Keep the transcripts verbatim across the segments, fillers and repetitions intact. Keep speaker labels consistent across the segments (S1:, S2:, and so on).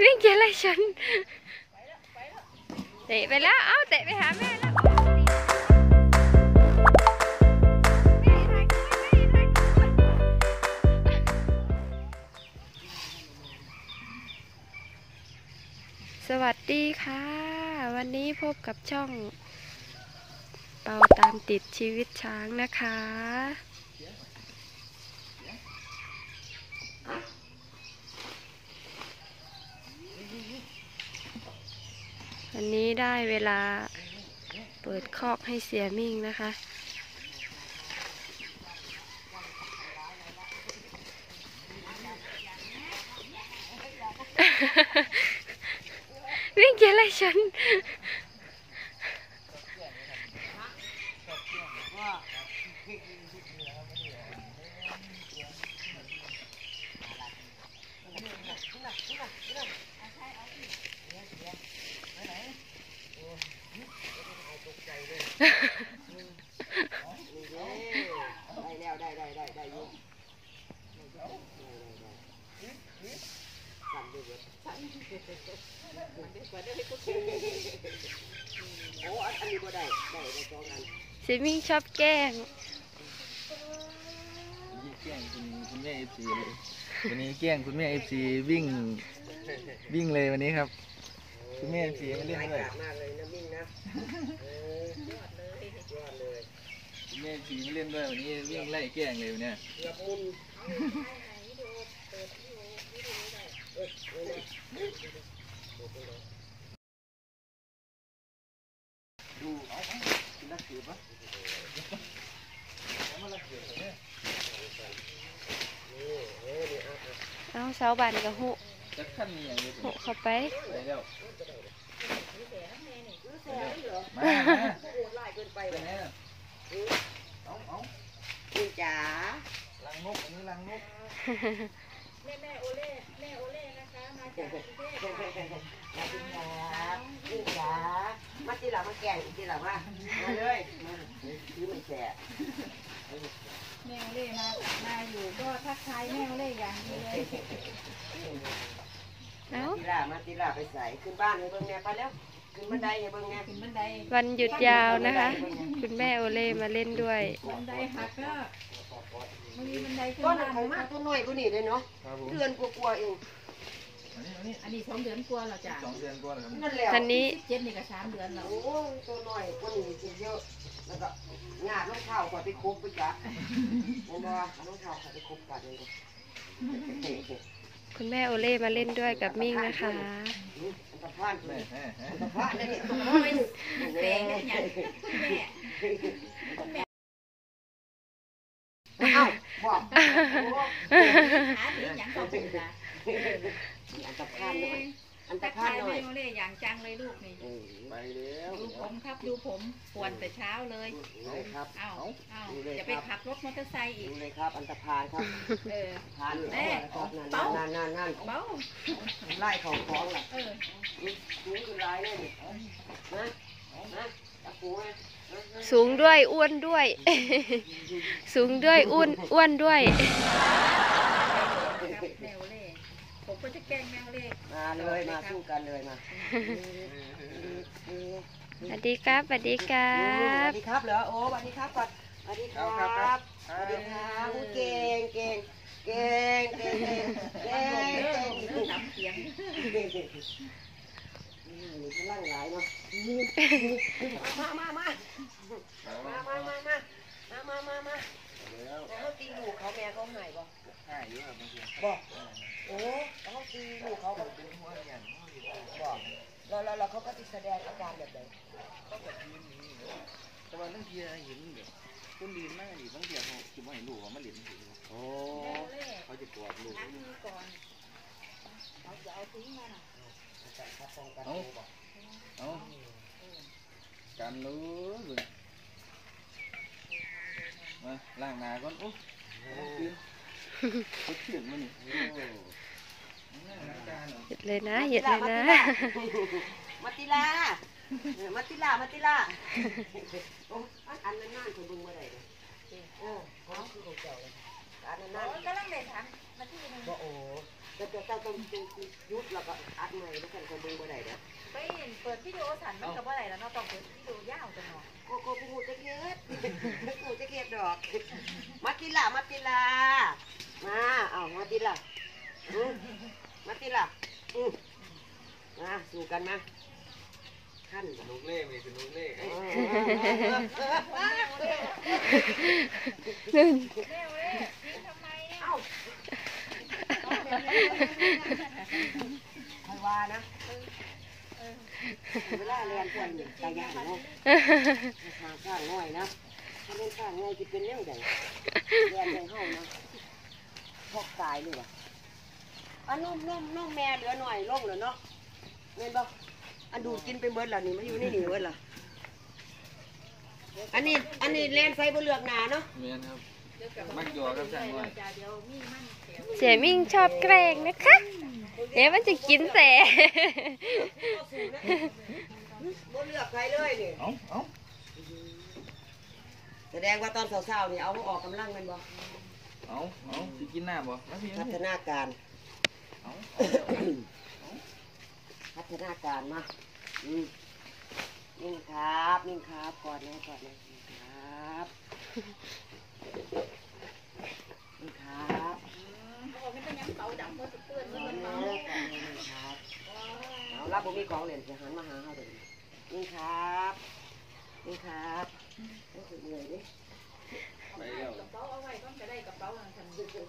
S1: วิ่งเกอะไรฉันเตะไปแล้วเอ้าเตะไปหาแม่แล้วสวัสดีค่ะวันนี้พบกับช่องเปาตามติดชีวิตช้างนะคะวันนี้ได้เวลาเปิดคอกให้เสียมิ่งนะคะวิ่งเกอะไรฉันเสียมิ่งชอบแกล้ง
S2: แกล้งคุณคุณแม่เอฟซีเลยวันนี้แกล้งคุณแม่เอฟซีวิ่งวิ่งเลยวันนี้ครับคุณแม่เอฟซีมาเล่นด้วยมากเลยนะวิ่งนะยอดเลยยอดเลยคุณแม่เอฟซีมาเล่นด้วยวันนี้วิ่งไล่แกล้งเลยวันนี้ดูเอาเอากินนักสืบปะ
S1: เอาเสาบานกับหุหุเข้าไป
S2: มา
S3: นี่จ๋า
S2: ลังนกอันนี้ลังนก
S3: แม่แม่โอเล่แม่โอเล่นะคะมาจากกรุงเทพค่ะนี่จ๋ามาทีหลังมาแกงทีหลังมามาเลยมาซื้อมันแก่แม่โอเล่มามาอยู่ก็ทักทายแม่โอเล่อย่างนี้เลยมาทีละมาทีละไปใส่ขึ้นบ้านให้เบิ่งแม่ไปแล้วขึ้นบันไดให้เบิ่งแม่ขึ้นบันได
S1: วันหยุดยาวนะคะคุณแม่โอเล่มาเล่นด้วย
S3: บันไดหักก็มีบันไดขึ้นบ้านของมาตัวน้อยกูนี่เลยเนาะเดือนกลัวๆเองอันนี้สองเดือนกว่าแล้วจ้ะ
S2: สองเดือนกว่าแล้วครับ
S1: นั่นแหละอันนี้
S3: เจ็ดนี่ก็สามเดือนแล้วโอ้ตัวน้อยกูนี่กินเยอะแล้วก็งาดรองเท้าก่อนไปคบไปจ้ะผมว่ารองเท้าก่อนไปคบกันเลย
S1: คุณแม่โอเล่มาเล่นด้วยกับมิ่งนะคะ
S3: ตะพานเลยตะพานเลยแม่แม่เอ้าบอกหาถึงอย่างเขาเป็นนะอันตะพานหน่อยอันตะพานหน่อยแม่โอเล่อย่างจังเลยลูกนี่
S2: ไปแล้ว
S3: ดูผมครับดูผมปวดแต่เช้าเลย
S2: ครับ
S3: เอ้าเอ้าจะไปขับรถมอเตอร์ไซค์อีก
S2: ดูเลยครับอันตะพานครับ
S3: เออ
S2: พาน
S3: แม่
S2: เบานั่นนั่นนั่น
S3: เบา
S2: ไล่ของของล่ะ
S3: เออ
S2: สูงขึ้นไล่เลยนะนะตะปูนะ
S1: สูงด้วยอ้วนด้วยสูงด้วยอ้วนอ้วนด้วย
S3: แมวเล่ผมก็จะแกล้งแมวเล่
S2: มาเลยมาสู้กันเลยมา
S1: สวัสดีครับสวัสดีครับ
S3: สวัสดีครับเหรอโอ้สวัสดีครับก่อนสวัสดีครับสวัสดีครับเก่งเก่งเก่งเก่งเก่งเก่งน้ำเสียงนี่พลังหลายเนาะมามามามามามามามามามาเขาตีลูกเขาแม่เขาหายบ่
S2: หายเยอะบางที
S3: บ่โอ้เขาตีลูกเขาแบบ
S2: เป็นหัวอย่าง
S3: บ่แล้วแล้วเขาก็จะแสดงอาการแบบไหน
S2: ก็แบบยืนนี่แต่ว่าบางทีเห็นแบบต้นดินมากดิบางทีเขาคิดว่าเห็นลูกเขามาเลี้ยงสิโอ้เขาจะกอดลูก
S3: ล้างมือก่อนเขาจะเอาทิ้งมัน
S2: เอาเอาการรู้มาล้างหน้าก่อนโอ้ยืนเขาเขียนมาหนิ
S1: หยุดเลยนะหยุดเลยนะ
S3: มาติลามาติลามาติลาอันนั้นนั่นเขาบึงมาได้เลยเออเขาคือของเจ้าเลยอันนั้นนั่นก็ลังเด็ดถามมาที่นึงโอ้แต่แต่ต้องต้องยุดแล้วก็อัดใหม่แล้วกันคนเบิ่งบ่ได้เด้อ
S4: ไปเปิดวิดีโอสั่นมันก็บ่ได้แล้วเนาะต้องเปิดวิดีโอยาวจังเนาะ
S3: โกโก้ผู้จะเก็ดผู้จะเก็ดดอกมาติล่ะมาติล่ะมาเอามาติล่ะอือมาติล่ะอือมาสู่กันมาขั้น
S2: นุกเล่มีคือนุกเล่
S1: นึ่ง
S4: แม่เว้ยทำไมเนี่ย
S3: เอ้าคอยว่านะเวลาเรียนควรตายอย่างเนาะทางข้างน้อยนะถ้าเล่นข้างง่ายจะเป็นเรื่องใดเรียนยังเข้านะพอกตายเลยวะอันนุ่มนุ่มนุ่มแม่เหลือหน่อยลงเหรอเนาะเห็นบ่อันดูดกินไปเบิดล่ะนี่มันอยู่ในนี่เบิดล่ะอันนี้อันนี้เล่นไฟบนเลือกหนาเนาะ
S2: เมียนครับมักหยอกับช่างไว้
S4: จ่าเดียวมีมันเสียว
S1: เสียมิ่งชอบแกล้งนะคะเดี๋ยวมันจะกินแต่
S3: บนเลือกใครเลยนี่
S2: เอาเอา
S3: แสดงว่าตอนเช้าๆนี่เอามาออกกำลังแมันบ่
S2: เอาเอาสิกินหน้าบ่มาพี่
S3: พัฒนาการ
S2: เอา
S3: พัฒนาการมาอืมนิ่งครับนิ่งครับก่อนนะก่อนนะนิ่งครับนิ่งครับ
S4: บอกมันเป็นยังเป่าดำเพื่อสุดเปื้อน
S3: ก่
S4: เงิ
S3: อน
S4: น
S3: นะ
S4: เมา
S3: ก่อนนะนิ่งครับเอารับผมมีของเล่นจะหันมาหาเขาเดี๋ยวนี้นิ่งครับนิ่งครับรู้สึกเหนื่อยดิ
S2: ไปแล้ว
S4: กระเป๋าเอาไว้ก็จะได้กระเป๋าทางฉัน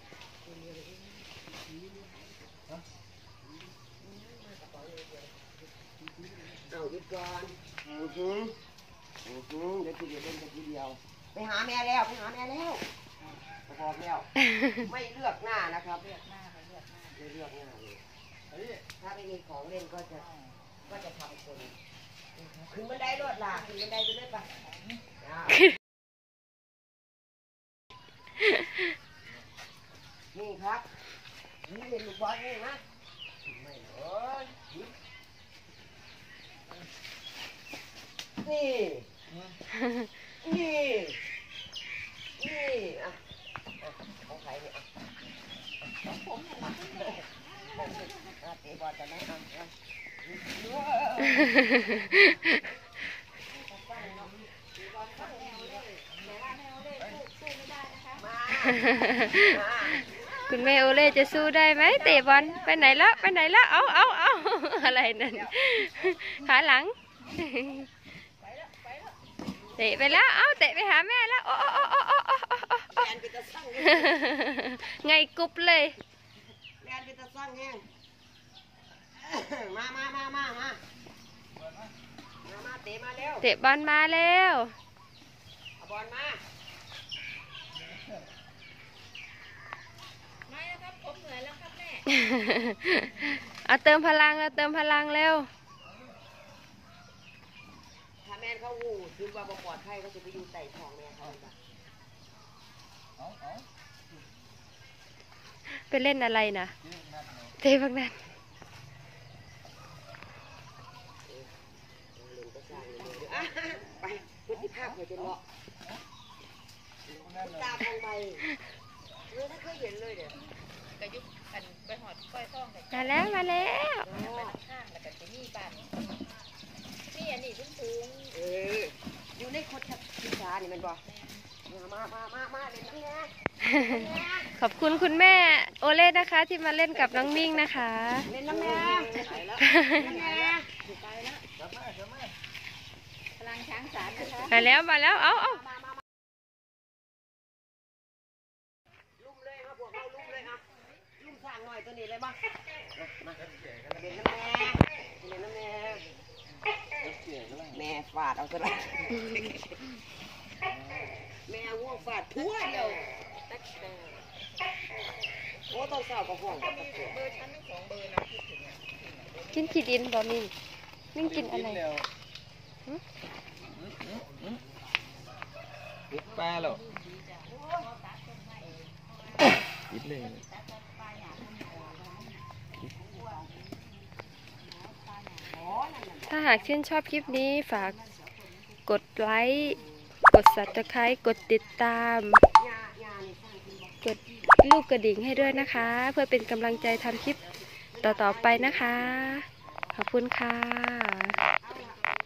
S3: เอาหยุดก่อนอือหืออือหือเดี๋ยวทีเดียวเล่นกันทีเดียว ไปหาแม่แล้วไปหาแม่แล้วบอกแล้ว ไม่เลือกหน้านะครับ
S4: เลือกหน้าไปเลือกหน้า
S3: ไม่เลือกหน้าเลยถ้าไม่มีของเล่นก็จะก็จะทำคนขึ้นบันไดรวดหลากขึ้นบันไดไปเลยปะนี่ครับนี่เล่นลูกบอลนี่นะไม่เอ้ยนี่ นี่ นี่อ่ะของใครเนี่ยอ่ะของผมเนี่ยนะอ่ะเตะบอลกันนะอ่ะมา
S1: คุณแม่โอเล่จะสู้ได้ไหมเตะบอลไปไหนละไปไหนละเอาเอาเอาอะไรนั่นขาหลังเตะไปแล้วเอาเตะไปหาแม่แล้วโอ้โอ้โอ้โอ้โอ้โอ้โอ้
S3: แลนไปตะสั่ง
S1: ไงกรุบเลย
S3: แลนไปตะสั่งแห้งมามามามามามามาเตะมาเร็ว
S1: เตะบอลมาแล้ว
S3: เอาบอลมา
S4: ไม่นะครับผมเหนื่อยแล้วครับแม่
S1: เอาเติมพลังแล้วเติมพลังเร็ว
S3: ถ้าแม่นเขาหูคือว่าบ่ปลอดภัยเขาจะไปอยู่ใต้ท้องแม่เขาจ้ะ
S2: เอาเอา
S1: ไปเล่นอะไรนะเตะบักนั้น
S3: เล่นก็สร้างเลยอ่ะไปพุทธิภาพเคยเป็นเหมาะตาทองใบเออไม่เคยเห็นเลยเดี๋ยว
S4: กระยุกกันไปหอดก้อยท่องกัน
S1: มาแล้วมาแล้ว
S4: ไปข้างแล้วก็จะมีบ้านนี่อันนี้สูง
S3: เอออยู่ในโคตรพิชานี่มันบอกมามามามาเล่นน้ำแน่
S1: ขอบคุณคุณแม่โอเล่นะคะที่มาเล่นกับน้องมิ่งนะคะ
S3: เล่นน้ำแน่ไปแล้วน้ำแน่
S4: ไปแล้วพลังช้างสารนะคะ
S1: มาแล้วมาแล้วเอาเอา
S3: มามามาลุ่มเลยครับพวกเราลุ่มเลยครับลุ่มสร้างหน่อยตัวนี้เลยบ้างมาเล่นน้ำแน่เล่นน้ำแน่แม่ฟาดเอาซะละแม่ง่วงฟาดทั่วเดียว
S4: ตักเตอร์
S3: โอ้ต้องเศร้ากับห่วงกับเสือ
S4: เบอร์ชั้นทั้งสองเบอร์นะคิดถึงอ่ะ
S1: กินขี้ดินบอมิ่งมิ่งกินอะไร
S2: ปิดปลาแล้วปิดเลย
S1: ถ้าหากชื่นชอบคลิปนี้ฝากกดไลค์กด ซับสไครบ์ กดติดตาม
S3: ยายานี่สร้างขึ้นบ่
S1: กดลูกกระดิ่งให้ด้วยนะคะ เพื่อเป็นกำลังใจทำคลิปต่อๆไปนะคะ ขอบคุณค่ะ